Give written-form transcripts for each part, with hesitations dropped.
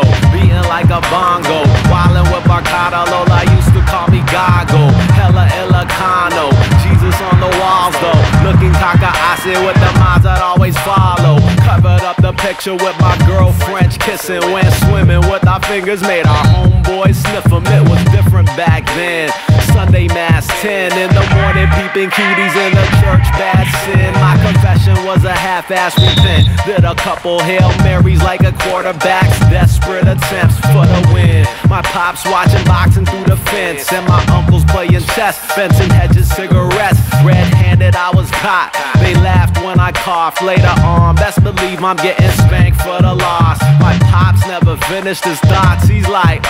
Congo, beating like a bongo, wildin' with Barcada Lola used to call me Gago, hella Ilocano, Jesus on the walls though, looking cock-a-assy with the minds I'd always follow, covered up the picture with my girl French kissing, went swimming with our fingers, made our homeboys sniff 'em, it was different back then. Sunday mass 10 in the morning, peeping cuties in the church, bad sin. My confession was a half-ass repent. Did a couple Hail Marys like a quarterback's desperate attempts for the win. My pops watching boxing through the fence, and my uncles playing chess, fencing hedges, cigarettes. Red-handed, I was caught. They laughed when I coughed. Later on, best believe I'm getting spanked for the loss. My pops never finished his thoughts. He's like,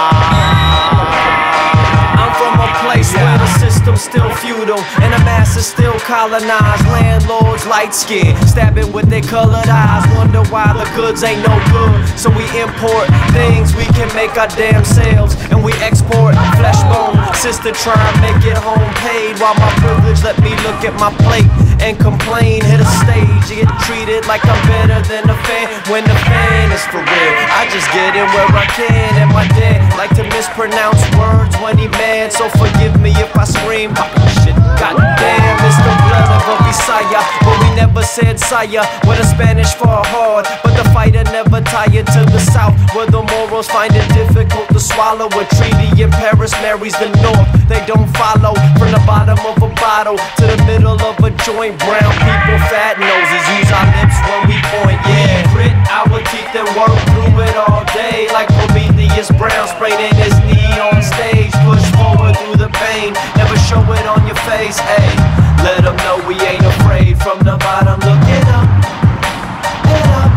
I'm from a place where the system's still feudal and the masses still colonized. Landlords light skin, stabbing with their colored eyes. Wonder why the goods ain't no good, so we import things we can make our damn selves, and we export flesh bone. Sister try and make it home paid, while my privilege let me look at my plate and complain. Hit a stage, you get treated like I'm better than a fan, when the fan is for real. I just get in where I can, and my dad like to mispronounce words when he mad, so forgive me if I scream shit. Goddamn, it's the blood of a Visaya, but we never said sire. Where the Spanish fought hard, but the fighter never tired. To the south, where the morals find it difficult to swallow. A treaty in Paris marries the north, they don't follow. From the bottom of a bottle to the middle of a joint, brown people, fat noses, use our lips when we point. Yeah, grit our teeth and work through it all day, like Prometheus Brown spraying his knee on stage. Push forward through the pain, never show it on your face. Hey, let them know we ain't afraid. From the bottom, look it up, head up,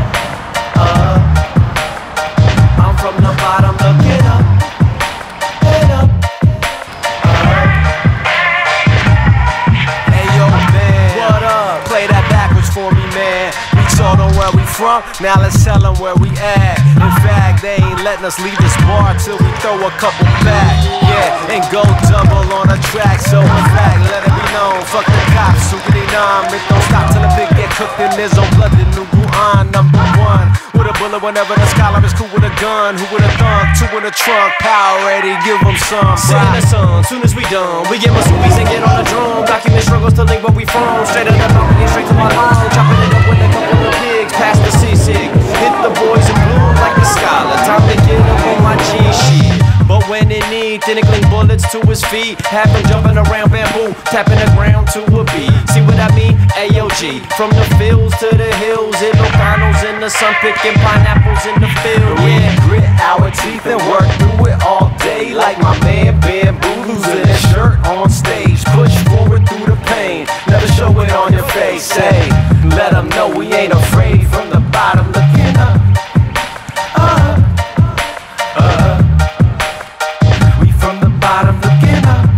I'm from the bottom, look it up, head up, Hey yo man, what up? Play that backwards for me, man. We told them where we from, now let's tell them where we at. In fact, they ain't letting us leave this bar till we throw a couple back. Yeah, and go double on a track. So in fact, let it be known, fuck the cops, who can they numb? It don't stop till the big get cooked in there's no blood in New Wuhan. Number one, with a bullet whenever the scholar is cool with a gun. Who with a thumb, two in the trunk, power ready, give them some. Sing the song, soon as we done, we get Masuis and get on the drum. Document struggles to link where we from, straight out the mountain, straight to my home. Chopping it up with a couple of pigs, past the seasick. Hit the boys in blue like a scholar, time to get up on my G-sheet. But when in need, thinning bullets to his feet, have him jumping around bamboo, tapping the ground to a beat. See what I mean? AOG, from the fields to the hills, Ilocanos in the sun, picking pineapples in the field. we grit our teeth and work through it all day, like my man Bamboo losing his shirt on stage. Push forward through the pain, never show it on your face. Hey, let them know we ain't afraid. From the bottom looking up, we from the bottom looking up,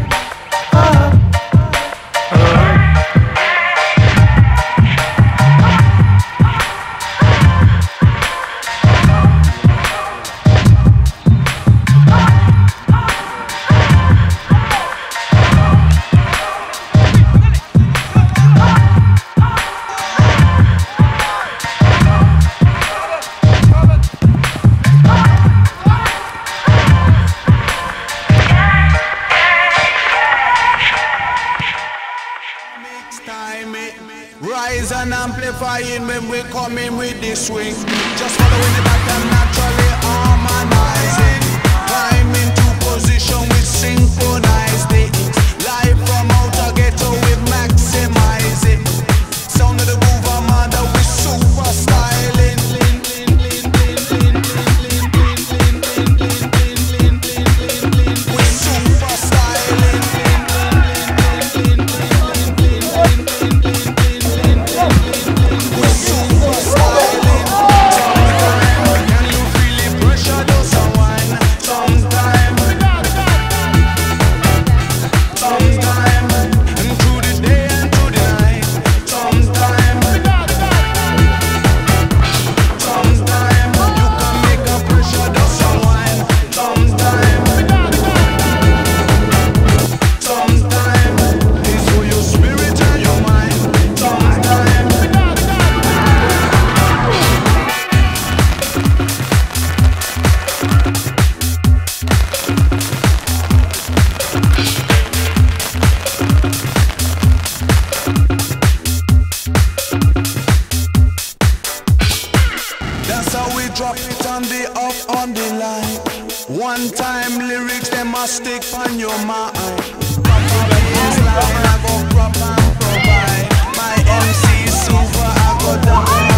Rise and amplifying when we come in with the swing. Just following the pattern, naturally harmonizing. Climb into position with synchronized things. Live from outer ghetto we maximize it. Sound of the groove armada we super styling. We super styling. We super styling. on the up on the line. One time lyrics, they must stick on your mind. Baseline, I go prop and provide. My MC super, I go down.